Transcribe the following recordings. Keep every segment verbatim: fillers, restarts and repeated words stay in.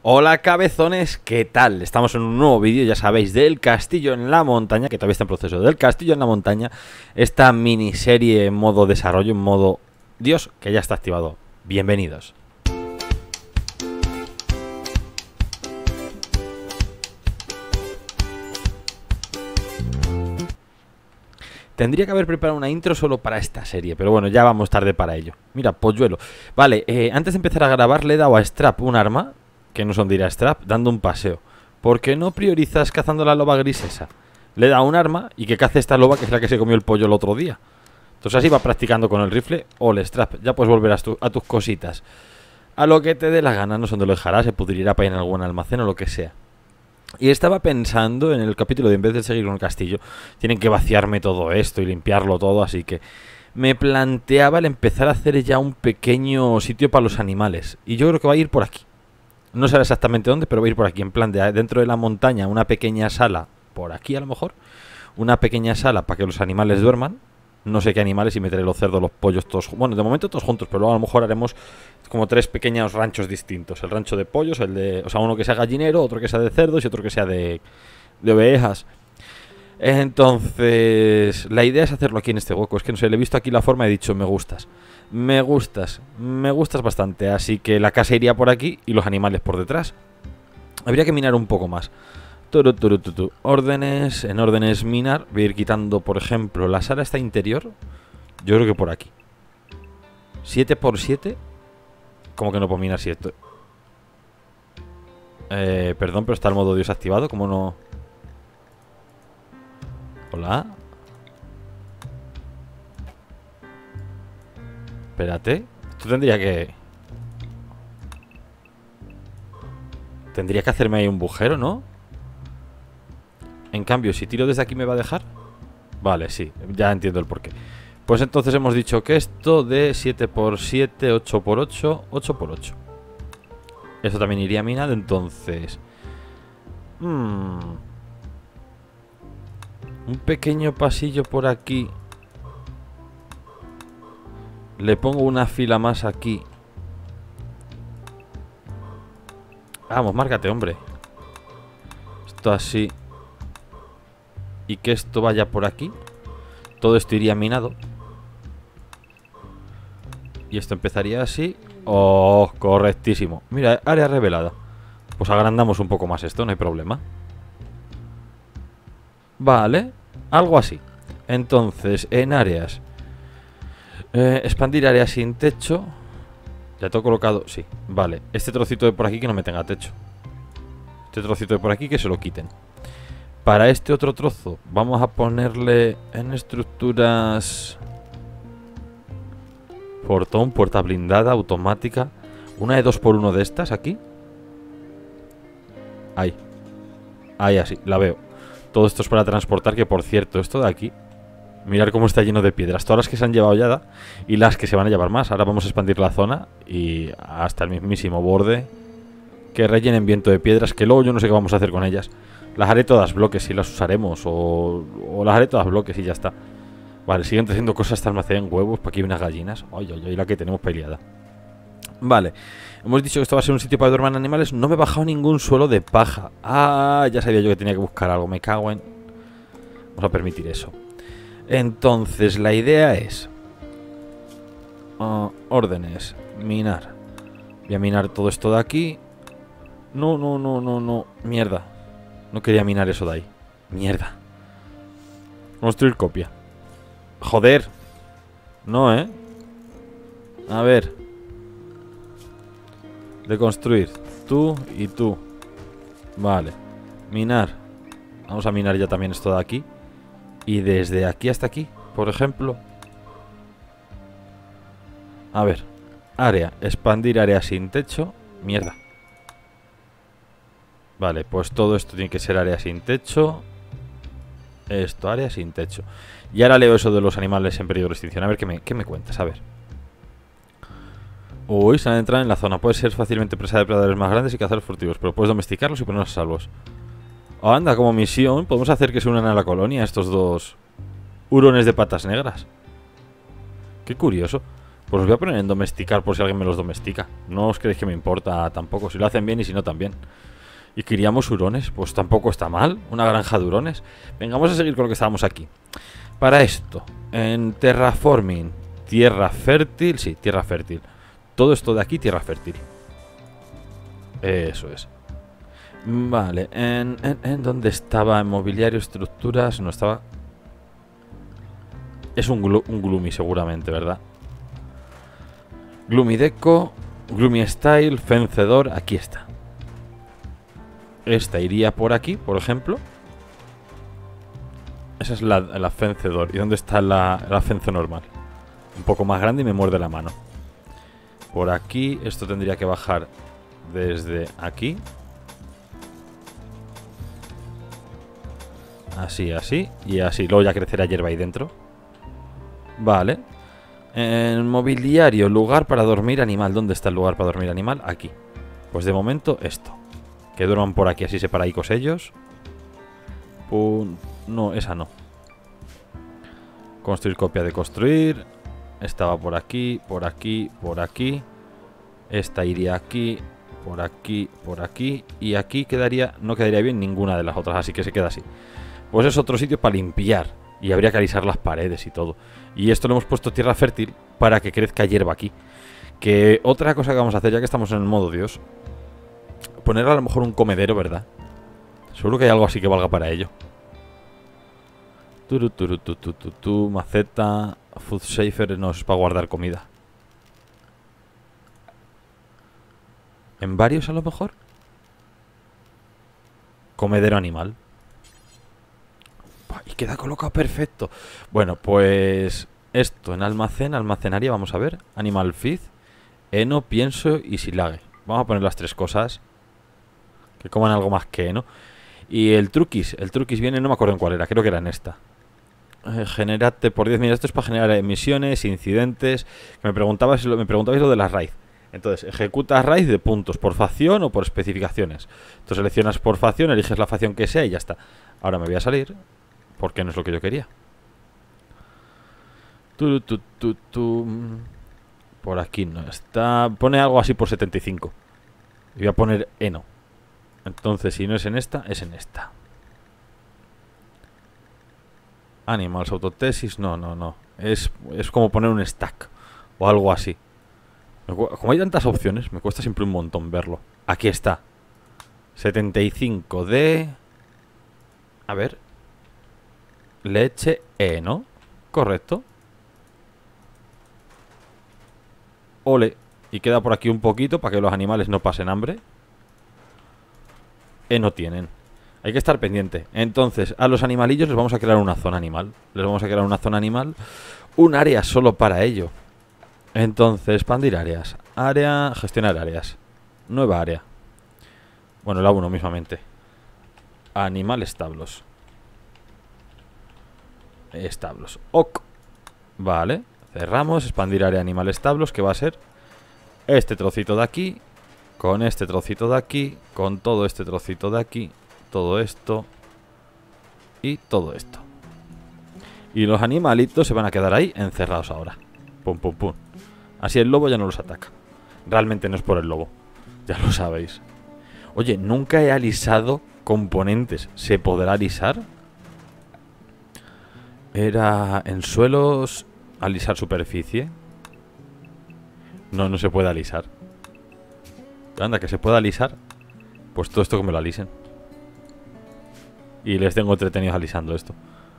Hola cabezones, ¿qué tal? Estamos en un nuevo vídeo, ya sabéis, del Castillo en la Montaña, que todavía está en proceso, del Castillo en la Montaña. Esta miniserie en modo desarrollo, en modo Dios, que ya está activado. Bienvenidos. Tendría que haber preparado una intro solo para esta serie, pero bueno, ya vamos tarde para ello. Mira, polluelo. Vale, eh, antes de empezar a grabar le he dado a Strap un arma, que no son de ir a Strap, dando un paseo. ¿Por qué no priorizas cazando la loba gris esa? Le he dado un arma y que cace esta loba, que es la que se comió el pollo el otro día. Entonces así va practicando con el rifle o el Strap. Ya puedes volver a, tu, a tus cositas. A lo que te dé la gana, no sé dónde lo dejarás, se pudrirá para ir en algún almacén o lo que sea. Y estaba pensando en el capítulo de en vez de seguir con el castillo, tienen que vaciarme todo esto y limpiarlo todo, así que me planteaba el empezar a hacer ya un pequeño sitio para los animales. Y yo creo que va a ir por aquí. No sé exactamente dónde, pero va a ir por aquí, en plan de dentro de la montaña, una pequeña sala, por aquí a lo mejor, una pequeña sala para que los animales duerman. No sé qué animales y meteré los cerdos, los pollos, todos. Bueno, de momento todos juntos, pero luego a lo mejor haremos como tres pequeños ranchos distintos. El rancho de pollos, el de. O sea, uno que sea gallinero, otro que sea de cerdos y otro que sea de, de ovejas. Entonces, la idea es hacerlo aquí en este hueco. Es que no sé, le he visto aquí la forma y he dicho, me gustas. Me gustas, me gustas bastante. Así que la casa iría por aquí y los animales por detrás. Habría que minar un poco más. Turu, turu, turu. Órdenes, en órdenes minar. Voy a ir quitando, por ejemplo, la sala esta interior. Yo creo que por aquí. siete por siete. ¿Cómo que no puedo minar siete? Eh, perdón, pero está el modo Dios activado. ¿Cómo no? Hola. Espérate. Esto tendría que... Tendría que hacerme ahí un bujero, ¿no? En cambio, si tiro desde aquí me va a dejar. Vale, sí, ya entiendo el porqué. Pues entonces hemos dicho que esto de siete por siete, ocho por ocho, ocho por ocho. Esto también iría minado, entonces... Hmm. Un pequeño pasillo por aquí. Le pongo una fila más aquí. Vamos, márcate, hombre. Esto así. Y que esto vaya por aquí. Todo esto iría minado. Y esto empezaría así. Oh, correctísimo. Mira, área revelada. Pues agrandamos un poco más esto, no hay problema. Vale, algo así. Entonces, en áreas eh, expandir áreas sin techo. Ya tengo colocado, sí, vale. Este trocito de por aquí que no me tenga techo. Este trocito de por aquí que se lo quiten. Para este otro trozo vamos a ponerle en estructuras portón, puerta blindada, automática. Una de dos por uno de estas aquí. Ahí. Ahí así, la veo. Todo esto es para transportar, que por cierto, esto de aquí, mirar cómo está lleno de piedras. Todas las que se han llevado ya y las que se van a llevar más. Ahora vamos a expandir la zona y hasta el mismísimo borde. Que rellenen viento de piedras, que luego yo no sé qué vamos a hacer con ellas. Las haré todas bloques si las usaremos, o, o las haré todas bloques y ya está. Vale, siguen haciendo cosas hasta almacenar huevos. Para aquí hay unas gallinas. Ay, ay, ay, la que tenemos peleada. Vale, hemos dicho que esto va a ser un sitio para dormir animales. No me he bajado ningún suelo de paja. Ah, ya sabía yo que tenía que buscar algo. Me cago en... Vamos a permitir eso. Entonces, la idea es... Uh, órdenes. Minar. Voy a minar todo esto de aquí. No, no, no, no, no. Mierda. No quería minar eso de ahí. Mierda. Construir copia. Joder. No, ¿eh? A ver. De construir. Tú y tú. Vale. Minar. Vamos a minar ya también esto de aquí. Y desde aquí hasta aquí, por ejemplo. A ver. Área. Expandir área sin techo. Mierda. Vale, pues todo esto tiene que ser área sin techo. Esto, área sin techo. Y ahora leo eso de los animales en peligro de extinción. A ver qué me, qué me cuentas, a ver. Uy, se han entrado en la zona. Puede ser fácilmente presa de depredadores más grandes y cazar furtivos, pero puedes domesticarlos y ponerlos a salvos. Oh, anda, como misión, podemos hacer que se unan a la colonia estos dos hurones de patas negras. Qué curioso. Pues los voy a poner en domesticar por si alguien me los domestica. No os creéis que me importa tampoco. Si lo hacen bien y si no también. Y queríamos hurones, pues tampoco está mal. Una granja de hurones. Venga, vamos a seguir con lo que estábamos aquí. Para esto, en terraforming, tierra fértil. Sí, tierra fértil. Todo esto de aquí, tierra fértil. Eso es. Vale, en, en, en ¿dónde estaba? En mobiliario, estructuras. No estaba. Es un, glu, un gloomy seguramente, ¿verdad? Gloomy deco, gloomy style, vencedor. Aquí está. Esta iría por aquí, por ejemplo. Esa es la, la vencedor. ¿Y dónde está la, la fence normal? Un poco más grande y me muerde la mano. Por aquí, esto tendría que bajar desde aquí. Así, así y así. Luego ya crecerá hierba ahí dentro. Vale. En mobiliario, lugar para dormir animal. ¿Dónde está el lugar para dormir animal? Aquí. Pues de momento esto. Que duerman por aquí, así separaicos ellos. Pum. No, esa no. Construir copia de construir. Esta va por aquí, por aquí, por aquí. Esta iría aquí, por aquí, por aquí. Y aquí quedaría, no quedaría bien ninguna de las otras, así que se queda así. Pues es otro sitio para limpiar. Y habría que alisar las paredes y todo. Y esto lo hemos puesto tierra fértil para que crezca hierba aquí. Que otra cosa que vamos a hacer, ya que estamos en el modo Dios, poner a lo mejor un comedero, ¿verdad? Seguro que hay algo así que valga para ello. Turu, turu, tu, tu, tu, tu, maceta, food safer, no, es para guardar comida. ¿En varios a lo mejor? Comedero animal. Y queda colocado perfecto. Bueno, pues esto en almacén, almacenaria, vamos a ver. Animal feed, heno, pienso y silage. Vamos a poner las tres cosas. Que coman algo más que heno. Y el truquis, el truquis viene, no me acuerdo en cuál era, creo que era en esta. Eh, generate por diez. Mira, esto es para generar emisiones, incidentes. Que me preguntabais, me preguntabais lo de las raíz. Entonces, ejecutas raíz de puntos por facción o por especificaciones. Entonces seleccionas por facción, eliges la facción que sea y ya está. Ahora me voy a salir, porque no es lo que yo quería. Tu, tu, tu, tu. Por aquí no está. Pone algo así por setenta y cinco. Y voy a poner heno. Entonces, si no es en esta, es en esta. Animals, autotesis, no, no, no. Es, es como poner un stack o algo así. Como hay tantas opciones, me cuesta siempre un montón verlo. Aquí está. setenta y cinco de... A ver. Leche E, ¿no? Correcto. Ole. Y queda por aquí un poquito para que los animales no pasen hambre. E no tienen. Hay que estar pendiente. Entonces, a los animalillos les vamos a crear una zona animal. Les vamos a crear una zona animal. Un área solo para ello. Entonces, expandir áreas. Área, gestionar áreas. Nueva área. Bueno, la uno mismamente. Animal establos. Establos. Ok. Vale. Cerramos. Expandir área animal establos. Que va a ser este trocito de aquí. Con este trocito de aquí. Con todo este trocito de aquí. Todo esto. Y todo esto. Y los animalitos se van a quedar ahí encerrados ahora. Pum, pum, pum. Así el lobo ya no los ataca. Realmente no es por el lobo. Ya lo sabéis. Oye, nunca he alisado componentes. ¿Se podrá alisar? Era en suelos... Alisar superficie. No, no se puede alisar. Anda, que se pueda alisar. Pues todo esto que me lo alisen. Y les tengo entretenidos alisando esto.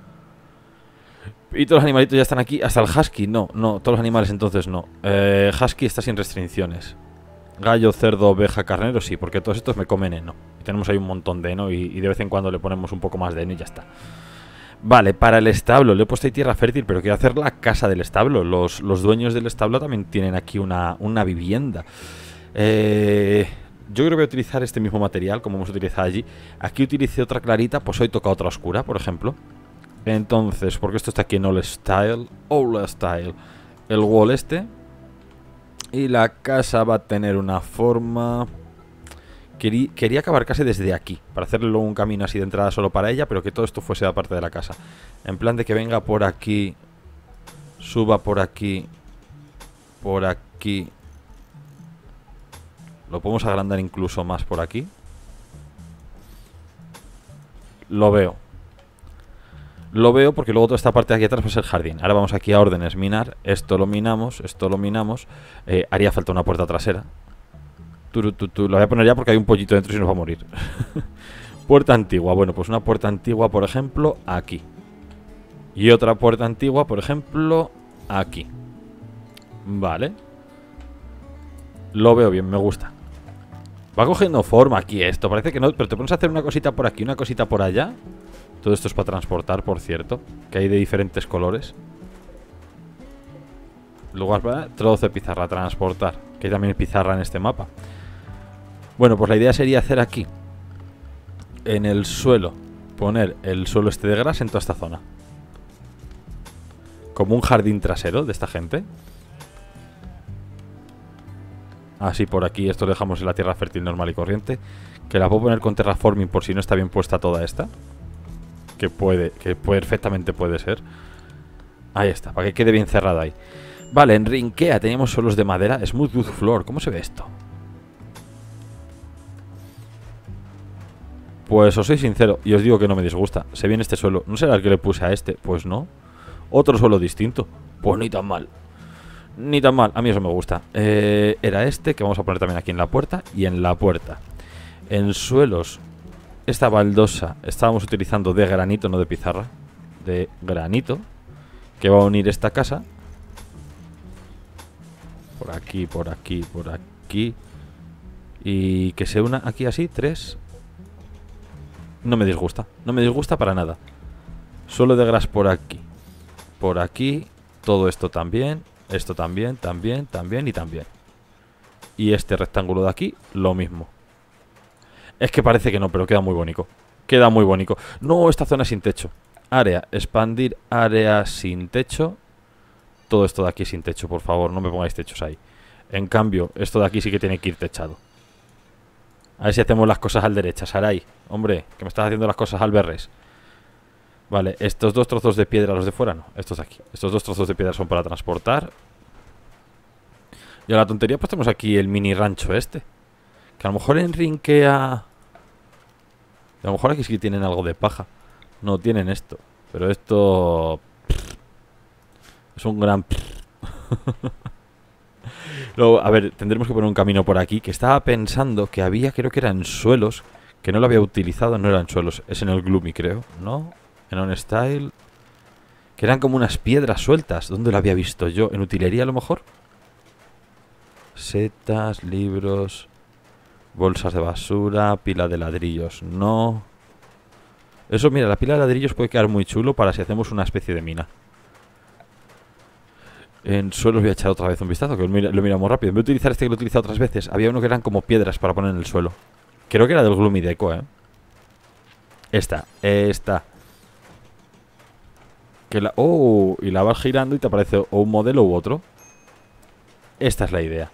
Y todos los animalitos ya están aquí. Hasta el husky, no, no, todos los animales entonces no. eh, Husky está sin restricciones. Gallo, cerdo, oveja, carnero, sí, porque todos estos me comen heno. Y tenemos ahí un montón de heno y, y de vez en cuando le ponemos un poco más de heno y ya está. Vale, para el establo, le he puesto ahí tierra fértil, pero quiero hacer la casa del establo. Los, los dueños del establo también tienen aquí una, una vivienda. Eh... Yo creo que voy a utilizar este mismo material como hemos utilizado allí. Aquí utilicé otra clarita, pues hoy toca otra oscura, por ejemplo. Entonces, porque esto está aquí en All Style. All Style. El wall este. Y la casa va a tener una forma... Querí, quería que abarcase desde aquí, para hacerle luego un camino así de entrada solo para ella, pero que todo esto fuese aparte de la casa. En plan de que venga por aquí, suba por aquí, por aquí. Lo podemos agrandar incluso más por aquí. Lo veo. Lo veo porque luego toda esta parte de aquí atrás va a ser jardín. Ahora vamos aquí a órdenes, minar. Esto lo minamos, esto lo minamos. Eh, haría falta una puerta trasera. Turu, tu, tu. Lo voy a poner ya porque hay un pollito dentro y nos va a morir. Puerta antigua. Bueno, pues una puerta antigua, por ejemplo, aquí. Y otra puerta antigua, por ejemplo, aquí. Vale. Lo veo bien, me gusta. Va cogiendo forma aquí esto. Parece que no, pero te pones a hacer una cosita por aquí, una cosita por allá. Todo esto es para transportar, por cierto. Que hay de diferentes colores. Lugar para trozo de pizarra, transportar. Que hay también pizarra en este mapa. Bueno, pues la idea sería hacer aquí, en el suelo, poner el suelo este de gras en toda esta zona. Como un jardín trasero de esta gente. Así por aquí, esto lo dejamos en la tierra fértil normal y corriente. Que la puedo poner con terraforming por si no está bien puesta toda esta. Que puede, que perfectamente puede ser. Ahí está, para que quede bien cerrada ahí. Vale, en Rinkea teníamos suelos de madera. Smooth wood floor, ¿cómo se ve esto? Pues os soy sincero y os digo que no me disgusta. Se viene este suelo, ¿no será el que le puse a este? Pues no. Otro suelo distinto. Pues ni tan mal. Ni tan mal, a mí eso me gusta. eh, Era este, que vamos a poner también aquí en la puerta. Y en la puerta, en suelos, esta baldosa estábamos utilizando de granito, no de pizarra. De granito, que va a unir esta casa. Por aquí, por aquí, por aquí. Y que se una aquí así, tres. No me disgusta, no me disgusta para nada. Suelo de gras por aquí. Por aquí, todo esto también. Esto también, también, también y también. Y este rectángulo de aquí, lo mismo. Es que parece que no, pero queda muy bonito. Queda muy bonito. No, esta zona sin techo. Área, expandir área sin techo. Todo esto de aquí sin techo, por favor, no me pongáis techos ahí. En cambio, esto de aquí sí que tiene que ir techado. A ver si hacemos las cosas al derecha, Sarai. Hombre, que me estás haciendo las cosas al berres. Vale, estos dos trozos de piedra, los de fuera no, estos de aquí. Estos dos trozos de piedra son para transportar. Y a la tontería pues tenemos aquí el mini rancho este. Que a lo mejor en Rinkea... A lo mejor aquí sí que tienen algo de paja. No tienen esto. Pero esto... Es un gran... Luego, a ver, tendremos que poner un camino por aquí. Que estaba pensando que había, creo que eran suelos. Que no lo había utilizado, no eran suelos. Es en el Gloomy, creo, ¿no? En On Style. Que eran como unas piedras sueltas. ¿Dónde lo había visto yo? ¿En utilería a lo mejor? Setas, libros, bolsas de basura, pila de ladrillos. No. Eso, mira, la pila de ladrillos puede quedar muy chulo para si hacemos una especie de mina. En suelos voy a echar otra vez un vistazo, que lo, mira, lo miramos rápido. Voy a utilizar este que lo he utilizado otras veces. Había uno que eran como piedras para poner en el suelo. Creo que era del Gloomy Deco, ¿eh? Esta, esta. Que la, oh, y la vas girando y te aparece o un modelo u otro. Esta es la idea.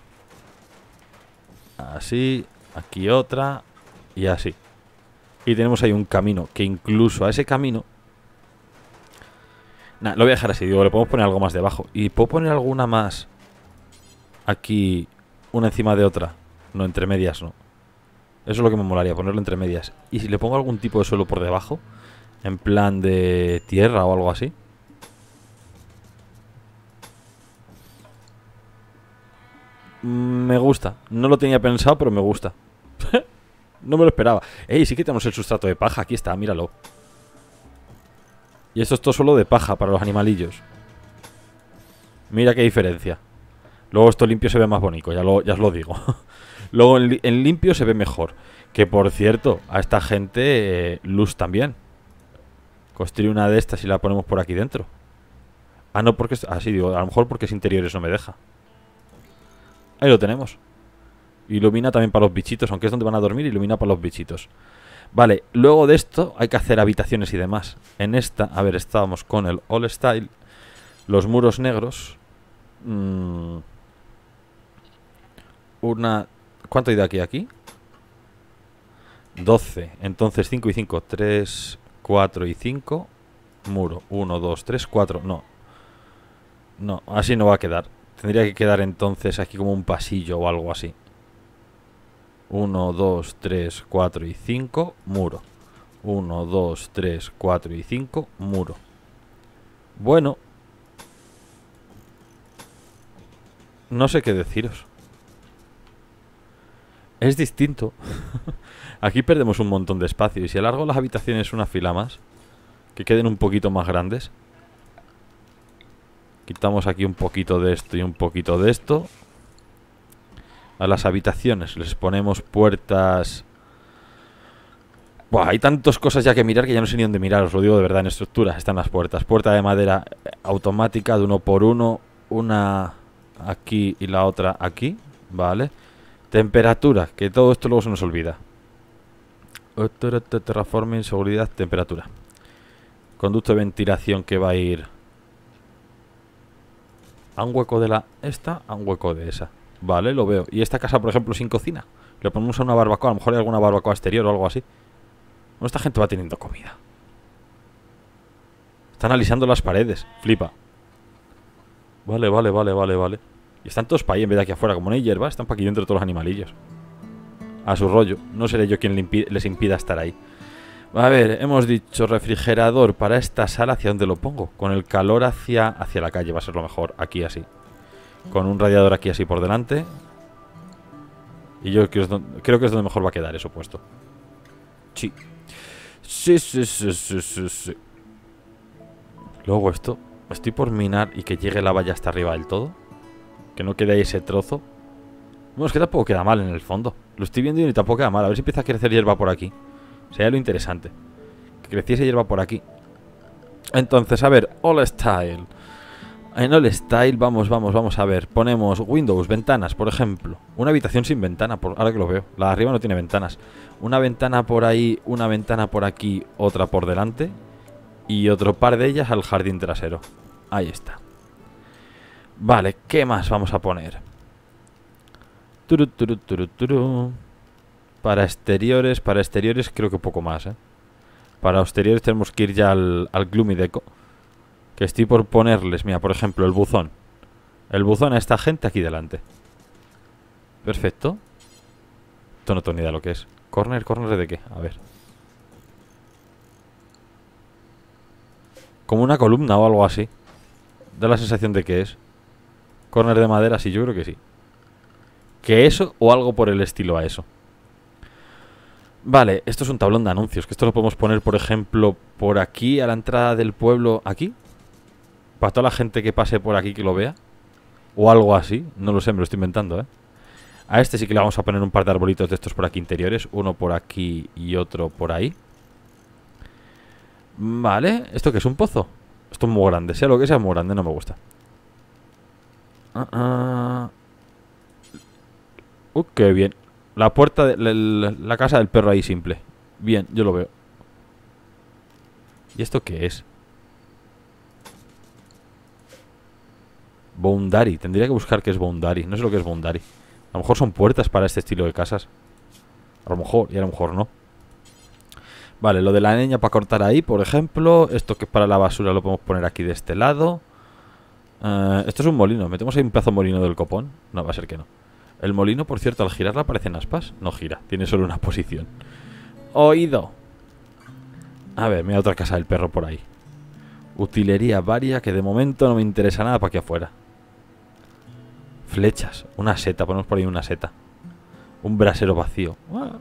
Así, aquí otra y así. Y tenemos ahí un camino, que incluso a ese camino... Nah, lo voy a dejar así, digo, le podemos poner algo más debajo. Y puedo poner alguna más aquí, una encima de otra. No, entre medias no. Eso es lo que me molaría, ponerlo entre medias. Y si le pongo algún tipo de suelo por debajo, en plan de tierra o algo así. Me gusta. No lo tenía pensado, pero me gusta. No me lo esperaba. Ey, sí que tenemos el sustrato de paja. Aquí está, míralo. Y esto es todo solo de paja para los animalillos. Mira qué diferencia. Luego esto limpio se ve más bonito, ya, lo, ya os lo digo. Luego en, en limpio se ve mejor. Que por cierto, a esta gente eh, luz también. Construir una de estas y la ponemos por aquí dentro. Ah, no, porque... Ah, sí, digo, a lo mejor porque es interiores no me deja. Ahí lo tenemos. Ilumina también para los bichitos, aunque es donde van a dormir, ilumina para los bichitos. Vale, luego de esto hay que hacer habitaciones y demás. En esta, a ver, estábamos con el All Style. Los muros negros. Mmm, una... ¿Cuánto hay de aquí a aquí? doce. Entonces cinco y cinco. tres, cuatro y cinco. Muro. uno, dos, tres, cuatro. No. No, así no va a quedar. Tendría que quedar entonces aquí como un pasillo o algo así. uno, dos, tres, cuatro y cinco, muro. uno, dos, tres, cuatro y cinco, muro. Bueno. No sé qué deciros. Es distinto. Aquí perdemos un montón de espacio. Y si alargo las habitaciones una fila más, que queden un poquito más grandes. Quitamos aquí un poquito de esto y un poquito de esto. A las habitaciones les ponemos puertas. Buah, hay tantas cosas ya que mirar que ya no sé ni dónde mirar. Os lo digo de verdad, en estructura están las puertas. Puerta de madera automática de uno por uno. Una aquí y la otra aquí. Vale. Temperatura, que todo esto luego se nos olvida. Terraforming, seguridad, temperatura. Conducto de ventilación que va a ir a un hueco de la esta, a un hueco de esa. Vale, lo veo. Y esta casa, por ejemplo, sin cocina. Le ponemos a una barbacoa, a lo mejor hay alguna barbacoa exterior o algo así. Bueno, esta gente va teniendo comida. Están alisando las paredes, flipa. Vale, vale, vale, vale, vale. Y están todos para ahí en vez de aquí afuera. Como no hay hierba, están para aquí dentro todos los animalillos. A su rollo. No seré yo quien les impida estar ahí. A ver, hemos dicho refrigerador para esta sala. ¿Hacia dónde lo pongo? Con el calor hacia, hacia la calle va a ser lo mejor. Aquí así. Con un radiador aquí así por delante. Y yo creo, creo que es donde mejor va a quedar eso puesto. Sí. Sí, sí, sí, sí, sí, sí. Luego esto. Estoy por minar y que llegue la valla hasta arriba del todo. Que no quede ahí ese trozo. Bueno, es que tampoco queda mal en el fondo. Lo estoy viendo y ni tampoco queda mal. A ver si empieza a crecer hierba por aquí. Sería lo interesante. Que creciese hierba por aquí. Entonces, a ver, All Style. En All Style, vamos, vamos, vamos a ver. Ponemos Windows, ventanas, por ejemplo. Una habitación sin ventana, por, ahora que lo veo. La de arriba no tiene ventanas. Una ventana por ahí, una ventana por aquí, otra por delante. Y otro par de ellas al jardín trasero. Ahí está. Vale, ¿qué más vamos a poner? Turu, turu, turu, turu. Para exteriores, para exteriores creo que poco más, ¿eh? Para exteriores tenemos que ir ya al, al Gloomy Deco. Que estoy por ponerles, mira, por ejemplo, el buzón. El buzón a esta gente aquí delante. Perfecto. Esto no tengo ni idea de lo que es. ¿Corner? ¿Corner de qué? A ver. Como una columna o algo así. Da la sensación de que es. Corner de madera, sí, yo creo que sí. Que eso o algo por el estilo a eso. Vale, esto es un tablón de anuncios. Que esto lo podemos poner, por ejemplo, por aquí a la entrada del pueblo. Aquí. Para toda la gente que pase por aquí que lo vea. O algo así. No lo sé, me lo estoy inventando, ¿eh? A este sí que le vamos a poner un par de arbolitos de estos por aquí interiores. Uno por aquí y otro por ahí. Vale. ¿Esto qué es? ¿Un pozo? Esto es muy grande. Sea lo que sea, muy grande. No me gusta. Ah, ah. Uh, qué bien. La puerta de la, la, la casa del perro ahí simple. Bien, yo lo veo. ¿Y esto qué es? Boundary. Tendría que buscar qué es Boundary. No sé lo que es Boundary. A lo mejor son puertas para este estilo de casas. A lo mejor, y a lo mejor no. Vale, lo de la leña para cortar ahí, por ejemplo. Esto que es para la basura lo podemos poner aquí de este lado. Uh, esto es un molino. ¿Metemos ahí un pedazo de molino del copón? No, va a ser que no. El molino, por cierto, al girarla aparecen aspas. No gira, tiene solo una posición. Oído. A ver, mira otra casa del perro por ahí. Utilería varia que de momento no me interesa nada para aquí afuera. Flechas, una seta, ponemos por ahí una seta. Un brasero vacío.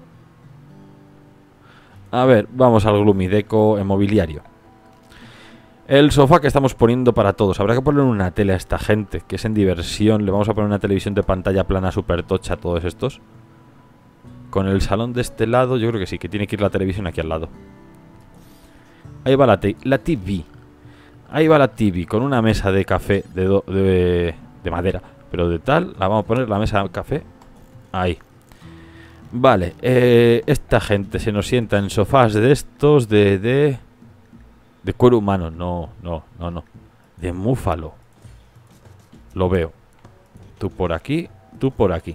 A ver, vamos al Gloomy Deco en mobiliario. El sofá que estamos poniendo para todos. Habrá que poner una tele a esta gente, que es en diversión. Le vamos a poner una televisión de pantalla plana super tocha a todos estos. Con el salón de este lado, yo creo que sí, que tiene que ir la televisión aquí al lado. Ahí va la, la T V. Ahí va la T V con una mesa de café de, do de, de madera. Pero de tal, la vamos a poner la mesa de café ahí. Vale, eh, esta gente se nos sienta en sofás de estos de... de... De cuero humano, no, no, no, no. De múfalo. Lo veo. Tú por aquí, tú por aquí.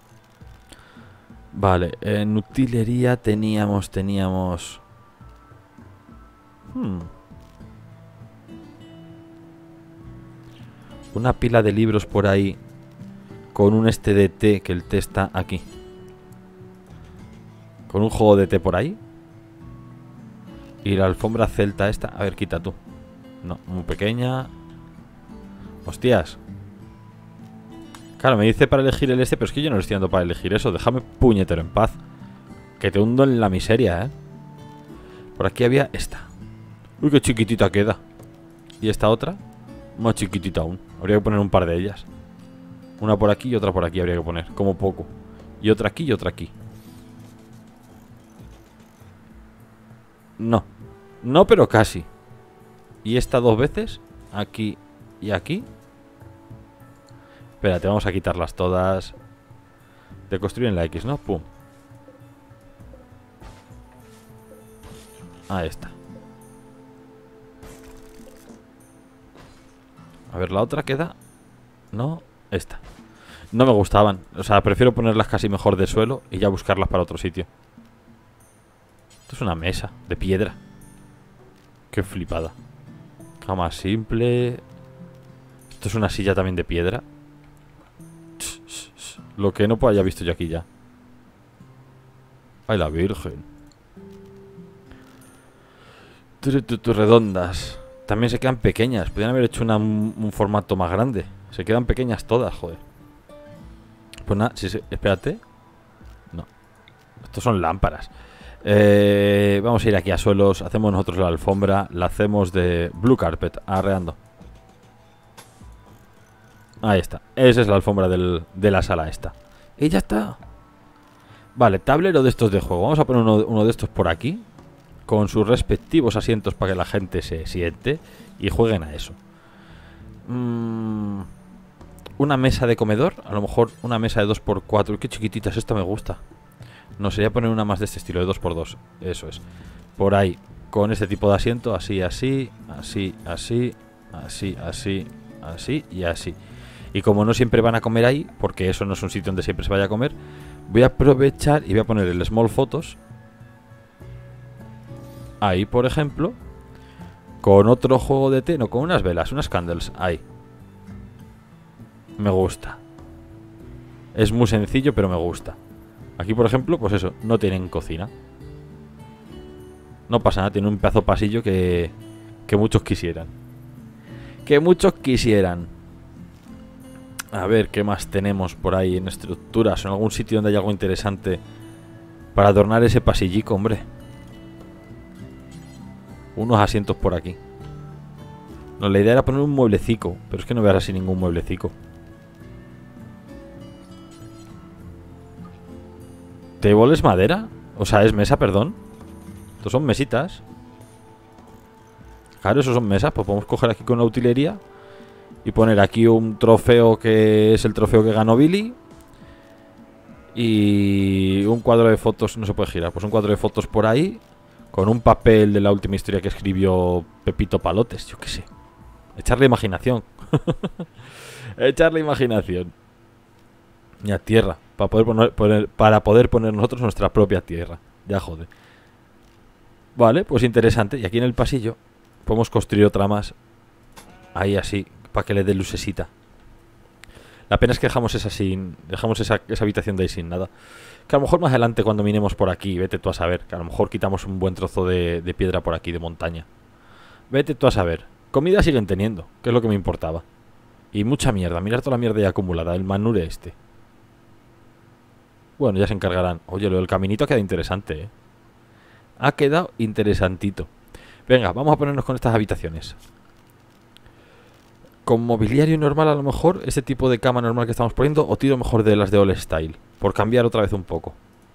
Vale, en utilería teníamos, teníamos... Hmm. una pila de libros por ahí con un este de té, que el té está aquí. Con un juego de té por ahí. Y la alfombra celta esta. A ver, quita tú. No, muy pequeña. Hostias. Claro, me dice para elegir el este, pero es que yo no lo estoy dando para elegir eso. Déjame puñetero en paz. Que te hundo en la miseria, ¿eh? Por aquí había esta. Uy, qué chiquitita queda. Y esta otra, más chiquitita aún. Habría que poner un par de ellas. Una por aquí y otra por aquí habría que poner, como poco. Y otra aquí y otra aquí. No. No, pero casi. Y esta dos veces. Aquí y aquí. Espérate, vamos a quitarlas todas. De construir en la X, ¿no? Pum. Ahí está. A ver, la otra queda. No, esta. No me gustaban. O sea, prefiero ponerlas casi mejor de suelo y ya buscarlas para otro sitio. Esto es una mesa de piedra. Qué flipada. Cama simple. Esto es una silla también de piedra. Lo que no haya visto yo aquí ya. Ay, la virgen. Redondas. También se quedan pequeñas. Podrían haber hecho una, un, un formato más grande. Se quedan pequeñas todas, joder. Pues nada, si se, espérate. No. Estos son lámparas. Eh, vamos a ir aquí a suelos. Hacemos nosotros la alfombra. La hacemos de blue carpet. Arreando. Ahí está. Esa es la alfombra del, de la sala esta. Y ya está. Vale, tablero de estos de juego. Vamos a poner uno, uno de estos por aquí. Con sus respectivos asientos para que la gente se siente y jueguen a eso. Mm, una mesa de comedor. A lo mejor una mesa de dos por cuatro. Qué chiquititas, esta me gusta. No, sería poner una más de este estilo, de dos por dos. Eso es. Por ahí, con este tipo de asiento. Así, así, así, así, así, así, así y así. Y como no siempre van a comer ahí, porque eso no es un sitio donde siempre se vaya a comer, voy a aprovechar y voy a poner el Small Photos ahí, por ejemplo, con otro juego de té, no, con unas velas, unas candles, ahí. Me gusta. Es muy sencillo, pero me gusta. Aquí, por ejemplo, pues eso, no tienen cocina. No pasa nada, tiene un pedazo pasillo que, que muchos quisieran. Que muchos quisieran. A ver, ¿qué más tenemos por ahí en estructuras? En algún sitio donde haya algo interesante para adornar ese pasillico, hombre. Unos asientos por aquí. No, la idea era poner un mueblecico, pero es que no veas así ningún mueblecico. ¿Table es madera? O sea, es mesa, perdón. Estos son mesitas. Claro, esos son mesas. Pues podemos coger aquí con la utilería y poner aquí un trofeo que es el trofeo que ganó Billy. Y un cuadro de fotos, no se puede girar, pues un cuadro de fotos por ahí. Con un papel de la última historia que escribió Pepito Palotes, yo qué sé. Echarle imaginación. Echarle imaginación. Y a tierra. Para poder poner, poner, para poder poner nosotros nuestra propia tierra. Ya jode. Vale, pues interesante. Y aquí en el pasillo podemos construir otra más. Ahí así, para que le dé lucesita. La pena es que dejamos esa sin. Dejamos esa, esa habitación de ahí sin nada. Que a lo mejor más adelante cuando minemos por aquí, vete tú a saber. Que a lo mejor quitamos un buen trozo de, de piedra por aquí, de montaña. Vete tú a saber. Comida siguen teniendo, que es lo que me importaba. Y mucha mierda, mirar toda la mierda ya acumulada. El manure este. Bueno, ya se encargarán. Oye, lo del caminito ha quedado interesante, ¿eh? Ha quedado interesantito. Venga, vamos a ponernos con estas habitaciones. Con mobiliario normal a lo mejor, ese tipo de cama normal que estamos poniendo, o tiro mejor de las de All Style, por cambiar otra vez un poco.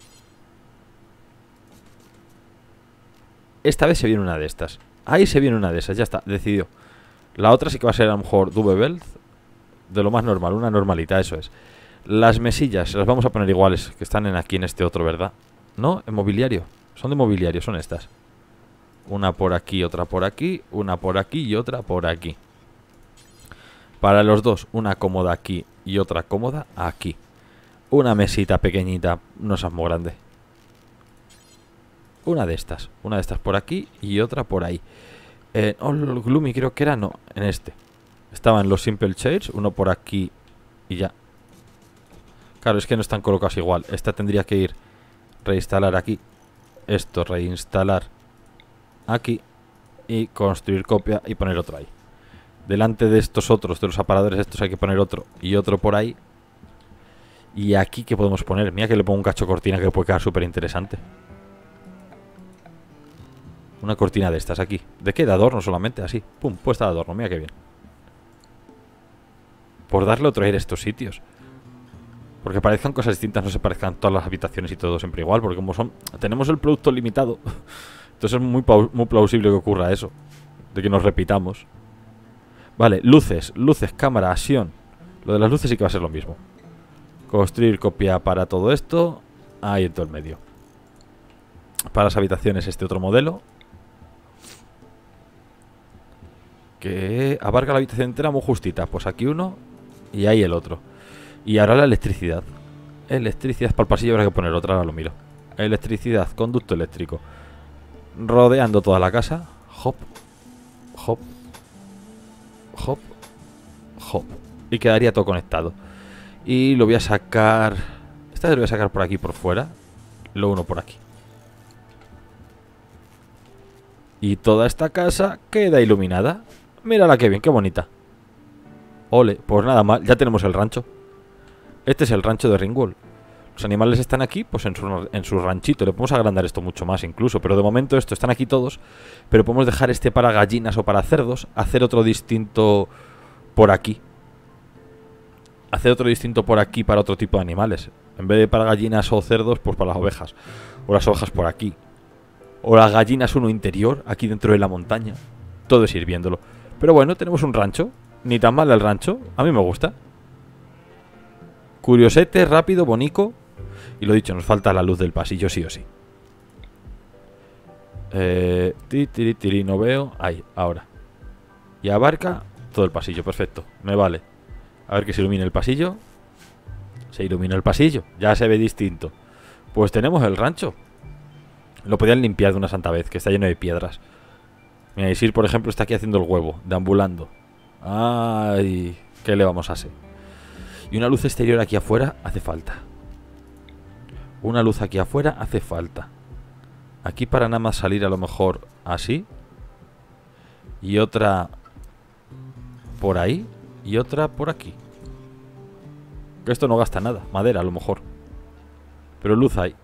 Esta vez se viene una de estas. Ahí se viene una de esas, ya está, decidido. La otra sí que va a ser a lo mejor double belt, de lo más normal, una normalita, eso es. Las mesillas las vamos a poner iguales, que están en aquí en este otro, ¿verdad? No, en mobiliario, son de mobiliario, son estas. Una por aquí, otra por aquí, una por aquí y otra por aquí. Para los dos, una cómoda aquí y otra cómoda aquí. Una mesita pequeñita, no es muy grande. Una de estas, una de estas por aquí y otra por ahí. Eh, oh, Gloomy creo que era, no, en este. Estaban los Simple Shades, uno por aquí y ya. Claro, es que no están colocados igual. Esta tendría que ir, reinstalar aquí. Esto, reinstalar aquí. Y construir copia y poner otro ahí. Delante de estos otros, de los aparadores estos, hay que poner otro y otro por ahí. Y aquí, ¿qué podemos poner? Mira que le pongo un cacho cortina que puede quedar súper interesante. Una cortina de estas aquí. ¿De qué? De adorno solamente, así. Pum, puesta de adorno, mira qué bien. Por darle otro aire a estos sitios. Porque parezcan cosas distintas, no se parezcan todas las habitaciones y todo siempre igual. Porque como son, tenemos el producto limitado. Entonces es muy, muy plausible que ocurra eso. De que nos repitamos. Vale, luces, luces, cámara, acción. Lo de las luces sí que va a ser lo mismo. Construir copia para todo esto. Ahí en todo el medio. Para las habitaciones este otro modelo. Que abarca la habitación entera muy justita. Pues aquí uno y ahí el otro. Y ahora la electricidad. Electricidad para el pasillo habrá que poner otra, ahora lo miro. Electricidad, conducto eléctrico. Rodeando toda la casa. Hop, hop, hop, hop. Y quedaría todo conectado. Y lo voy a sacar. Esta lo voy a sacar por aquí por fuera. Lo uno por aquí. Y toda esta casa queda iluminada. Mírala qué bien, qué bonita. Ole, pues nada mal, ya tenemos el rancho. Este es el rancho de Ringworld. Los animales están aquí, pues en su, en su ranchito. Le podemos agrandar esto mucho más incluso. Pero de momento esto están aquí todos. Pero podemos dejar este para gallinas o para cerdos. Hacer otro distinto por aquí. Hacer otro distinto por aquí para otro tipo de animales. En vez de para gallinas o cerdos, pues para las ovejas. O las ovejas por aquí. O las gallinas uno interior, aquí dentro de la montaña. Todo es ir viéndolo. Pero bueno, tenemos un rancho. Ni tan mal el rancho. A mí me gusta. Curiosete, rápido, bonito. Y lo dicho, nos falta la luz del pasillo sí o sí. Eh, tiri, tiri, tiri, no veo. Ahí, ahora. Y abarca todo el pasillo, perfecto. Me vale. A ver que se ilumine el pasillo. Se ilumina el pasillo. Ya se ve distinto. Pues tenemos el rancho. Lo podían limpiar de una santa vez, que está lleno de piedras. Mira, Isir, por ejemplo, está aquí haciendo el huevo, deambulando. Ay, ¿qué le vamos a hacer? Y una luz exterior aquí afuera hace falta. Una luz aquí afuera hace falta. Aquí para nada más salir a lo mejor así. Y otra por ahí. Y otra por aquí. Que esto no gasta nada. Madera a lo mejor. Pero luz hay.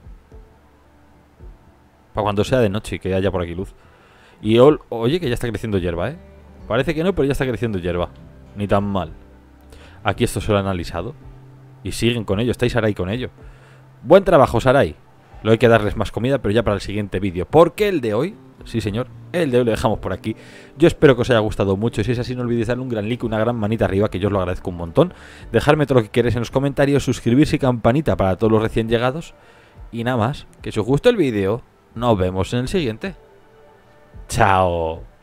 Para cuando sea de noche y que haya por aquí luz. Y ol, oye, que ya está creciendo hierba, ¿eh? Parece que no, pero ya está creciendo hierba. Ni tan mal. Aquí esto se lo han analizado. Y siguen con ello, estáis Sarai con ello. Buen trabajo, Sarai. Lo hay que darles más comida, pero ya para el siguiente vídeo. Porque el de hoy, sí señor, el de hoy lo dejamos por aquí. Yo espero que os haya gustado mucho. Si es así, no olvidéis darle un gran like, una gran manita arriba, que yo os lo agradezco un montón. Dejarme todo lo que queréis en los comentarios, suscribirse y campanita para todos los recién llegados. Y nada más, que si os gustó el vídeo, nos vemos en el siguiente. Chao.